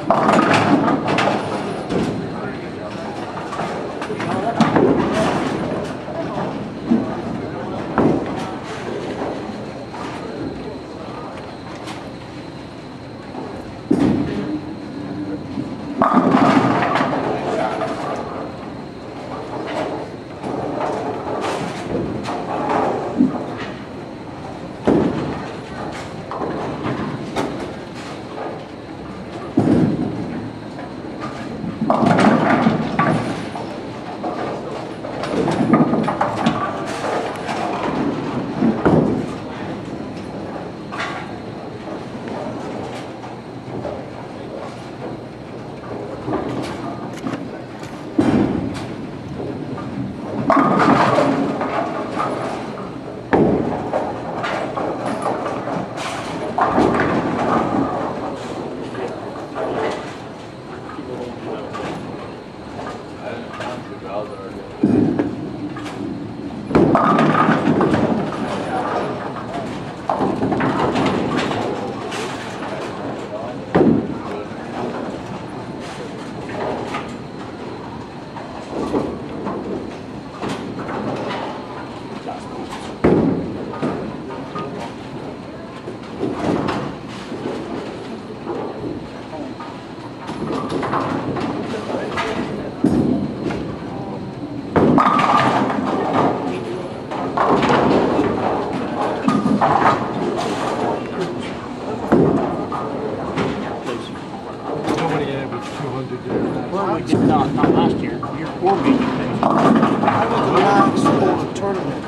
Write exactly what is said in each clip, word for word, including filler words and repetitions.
Well, we did not, not last year. Year four we did. I went to the Lions School tournament.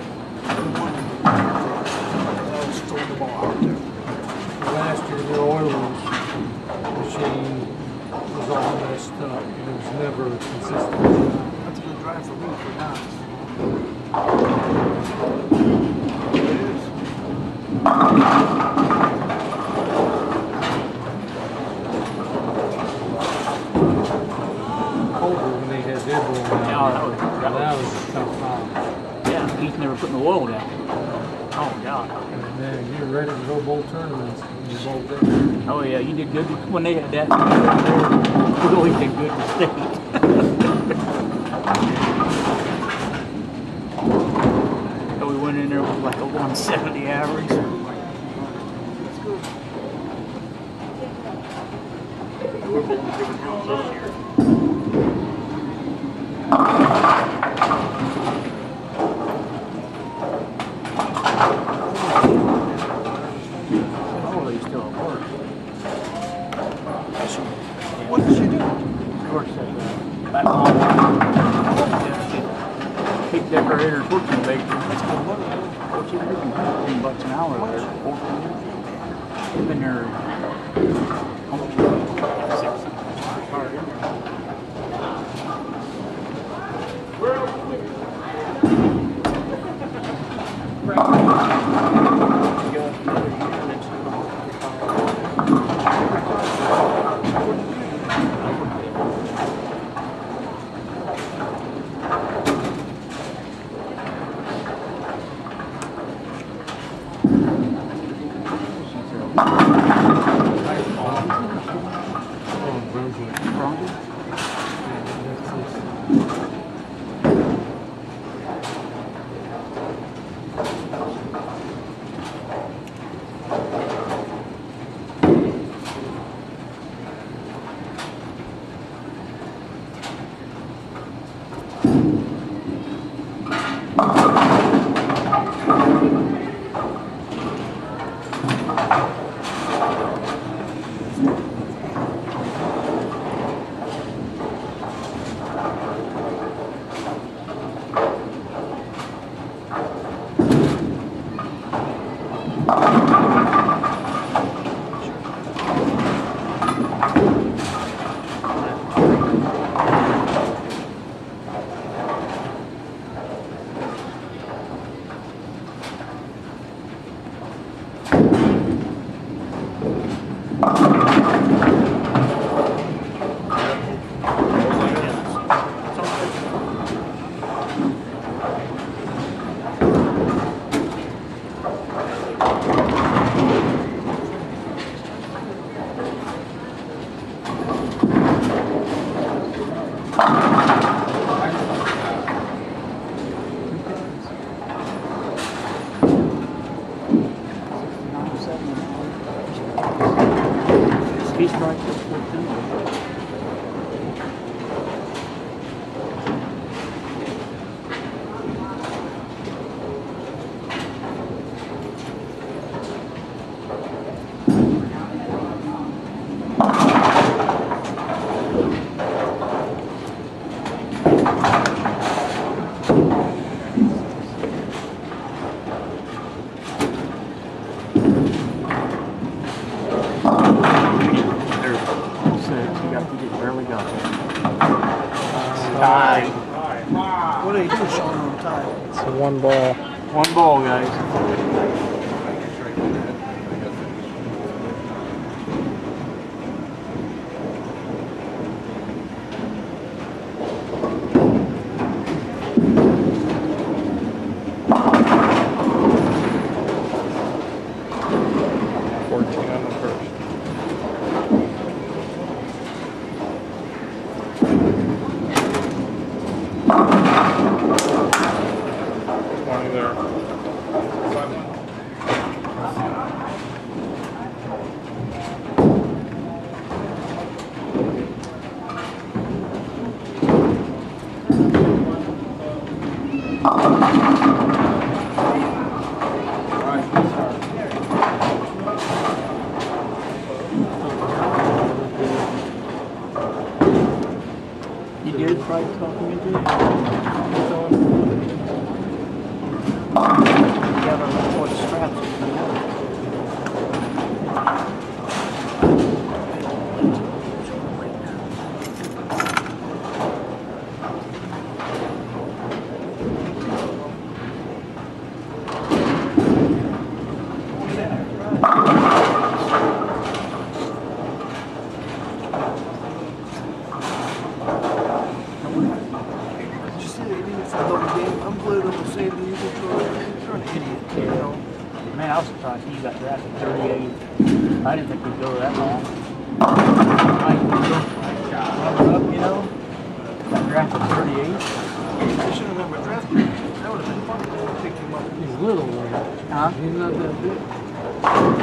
I was throwing the ball out there. Last year, the Oilers machine was all messed up. It was never consistent. That's a good drive for me for now. When they had their bowl down, Yeah, that was, that that was, was a tough time. yeah, he's never putting the oil down. Oh, God. And then you're ready to go bowl tournaments. And you bowl there. Oh, yeah, you did good when they had that. You really did good in state. So we went in there with like a one seventy average. That's good. We're bowling different hills this year. Oh, he's still at work. What did she do? He works at the back hall. Big decorator's working bakery. That's good money. What's he making? fifteen bucks an hour there. fourteen years. He's been there almost six. Tie. What do you do, Sean, on time? It's a one ball. One ball, guys. fourteen on the first. twenty there. You did try talking into it? Yeah, but what straps? Did you see the idiot from Notre Dame? I'm glad I'm the same you can You're an idiot, you know. Man, I was surprised he got drafted thirty-eight. I didn't think we'd go that long. I runner up, you know. Got drafted thirty-eight. I should have never drafted him. That would have been fun to pick him up. He's little, man. Huh? He's not that big.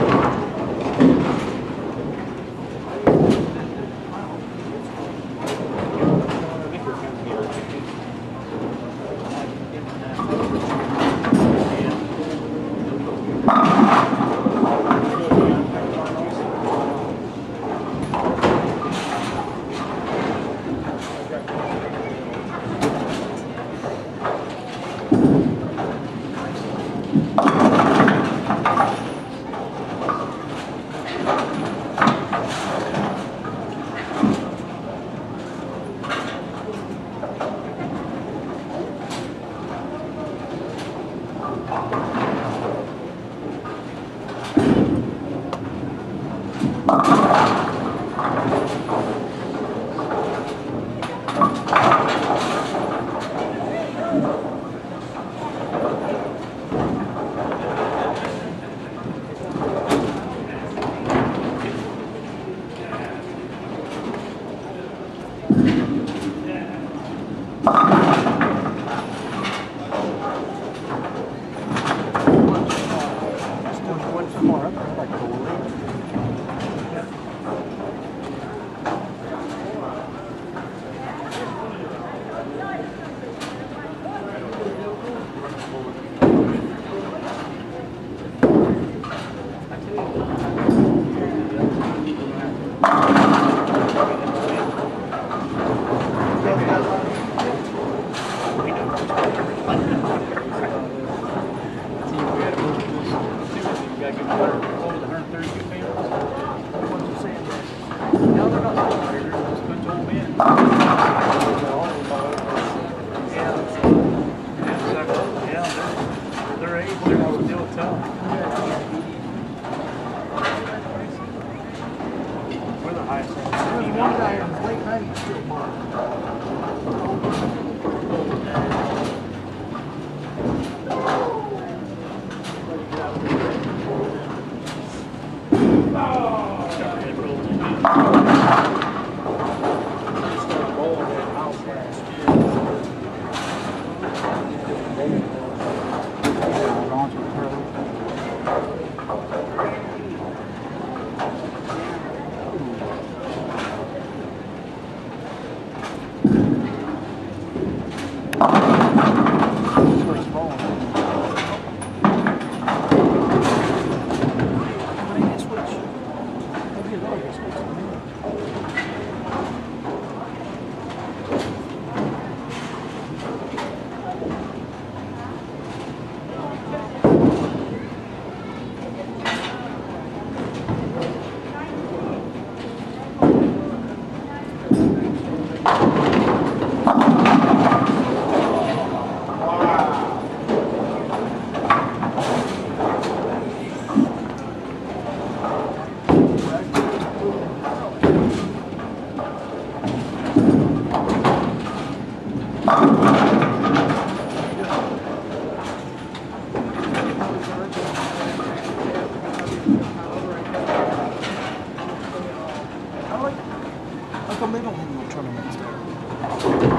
One guy in his late nineties still marked. How come they don't have no tournaments there?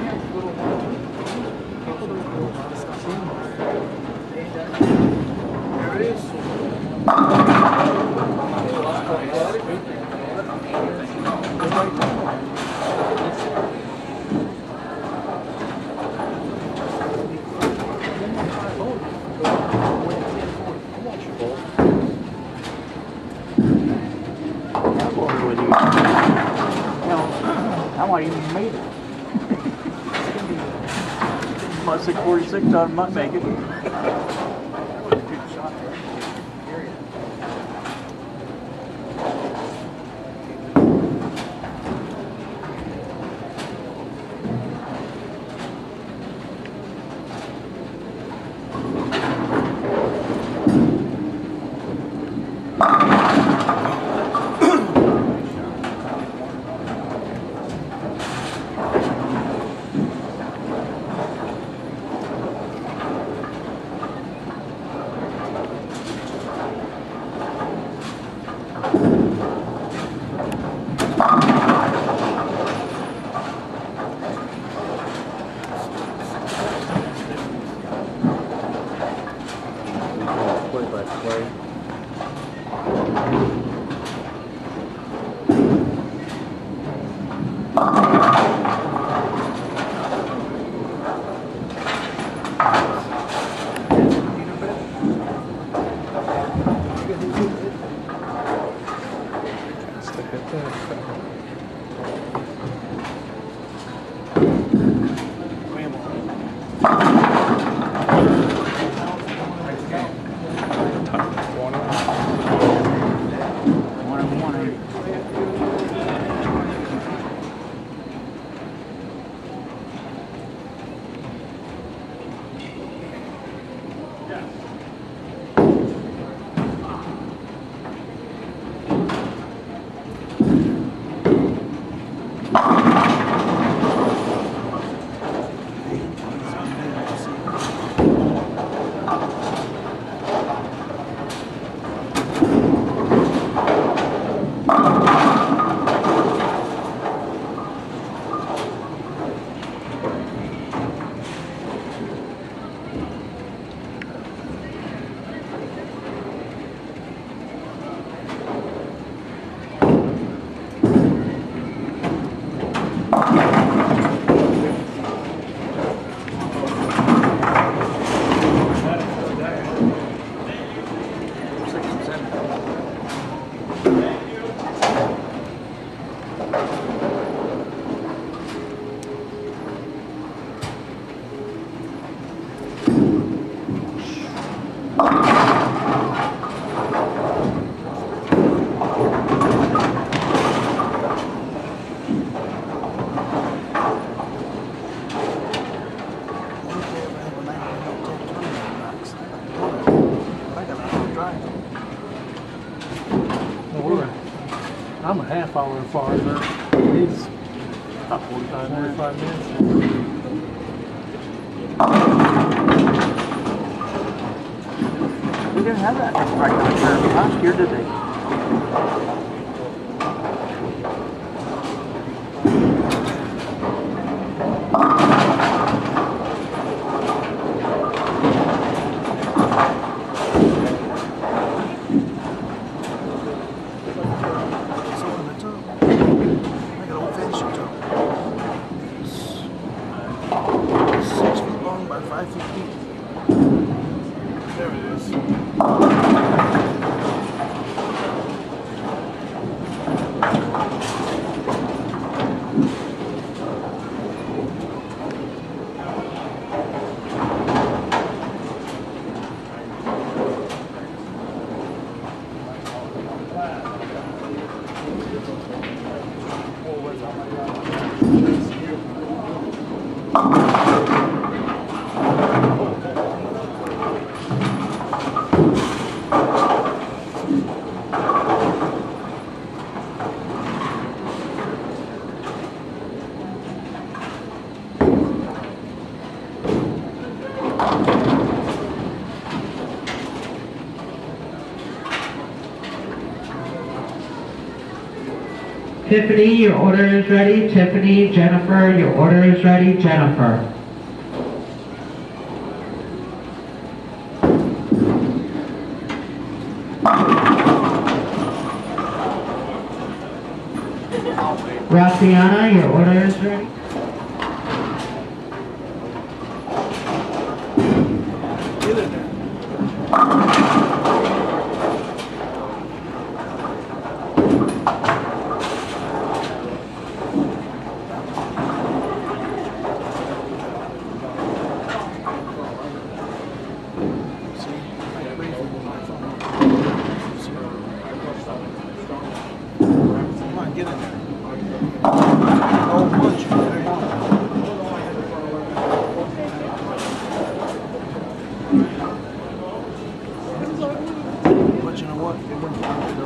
There it is. I'll go over with you. You know, I might even made it. My six forty-six I might make it. Play by play. Stick it there. One and one, ain't it? I'm a half hour farther. He's About forty-five minutes. forty-five minutes. We didn't have that right on Kirby last year, did they? So in the tub, like an old fashioned tub. It's six feet long by five feet deep. There it is. Tiffany, your order is ready. Tiffany, Jennifer, your order is ready. Jennifer. Ratiana, your order is ready. Get in there. Come on, get in there. Oh, punch. Come on. But you know what? It wouldn't count.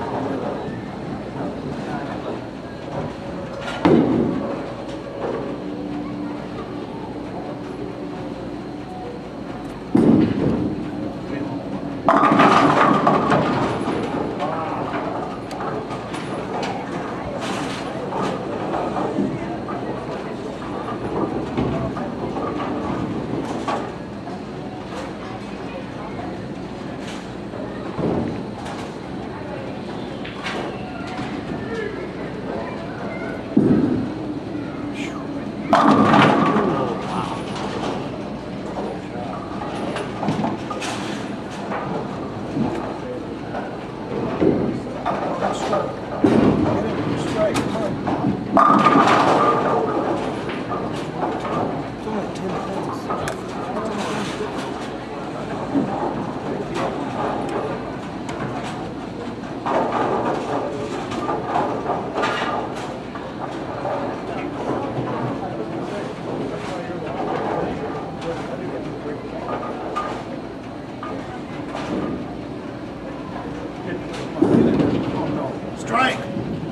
Strike!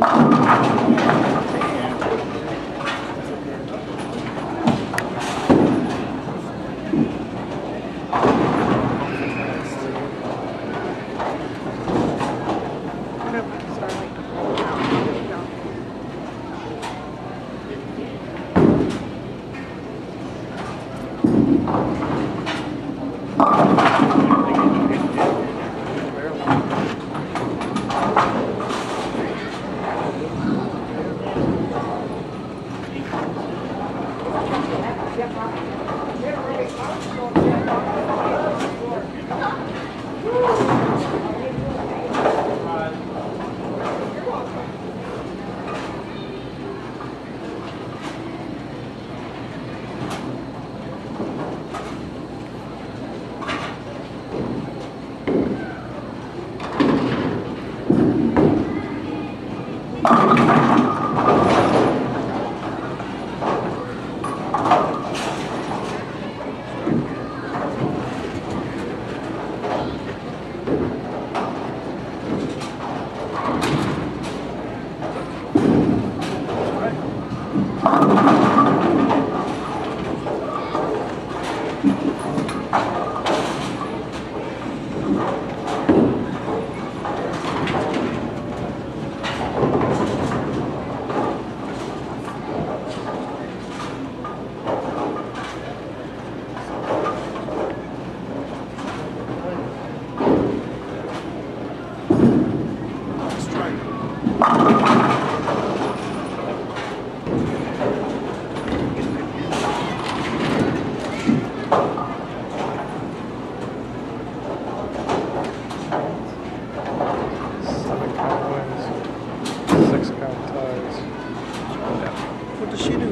What does she do?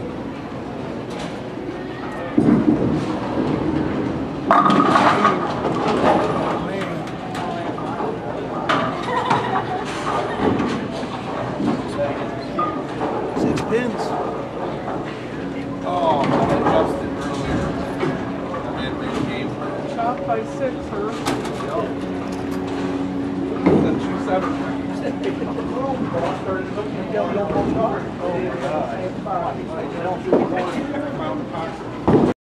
Six pins. Oh, Justin earlier. Man, big game. Top by six, sir. Then two seven. Oh, God.